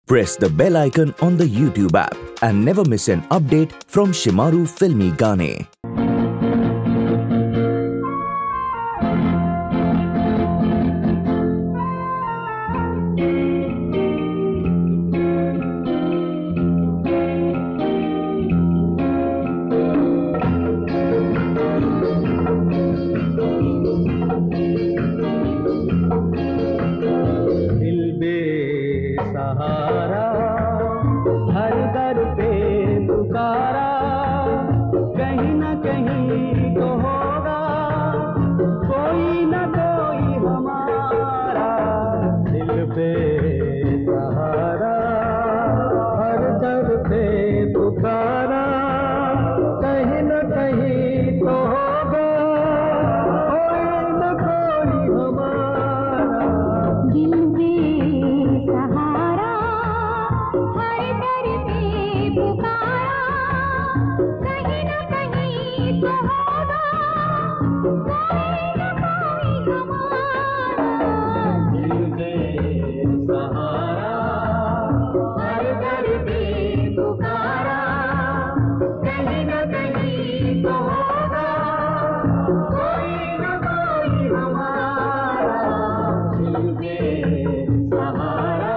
Press the bell icon on the YouTube app and never miss an update from Shimaru Filmy Gaane. सहारा हर दर पे पुकारा, कहीं न कहीं तो होगा कोई न कोई हमारा। दिल पे सहारा हर दर पे पुकारा, कहीं न कहीं तो होगा कोई न कोई हमारा। दिल पे सहारा हर दर पे पुकारा, कहीं न कहीं तो होगा कोई न कोई हमारा। दिल पे सहारा हर दर पे पुकारा, कहीं न कहीं तो होगा कोई न कोई हमारा। दिल पे सहारा।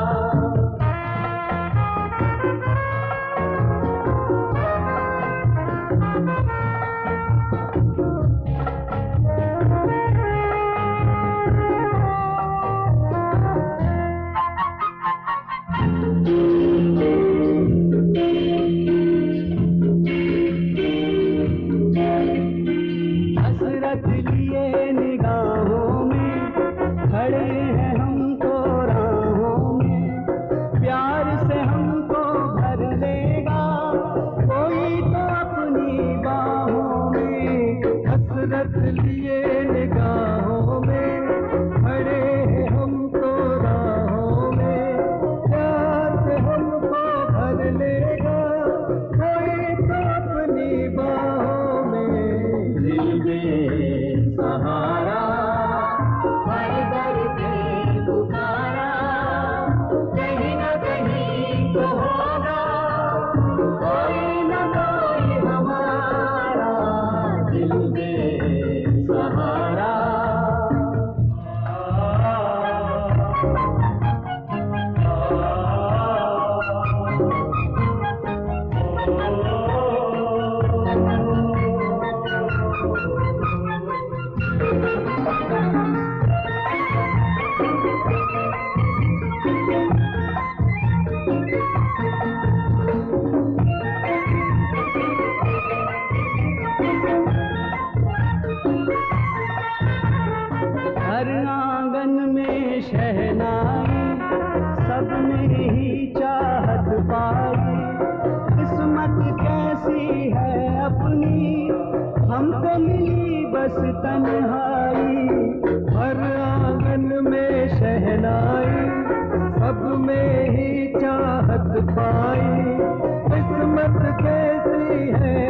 हसरत लिए निगाहों में खड़े हैं हम तो राहों में, प्यार से हमको भर लेगा कोई तो अपनी बाहों में। हसरत लिए निगाहों में खड़े हैं हम तो राहों में, प्यार से हमको भर लेगा कोई तो अपनी बाहों में। दिल पे सहारा हर दर पे पुकारा, कहीं न कहीं तो होगा कोई न कोई हमारा। दिल पे सहारा। हर आंगन में शहनाई, सब में ही चाहत पाई। किस्मत कैसी है अपनी, हमको मिली बस तन्हाई। हर आंगन में शहनाई, सब में ही चाहत पाई। किस्मत कैसी है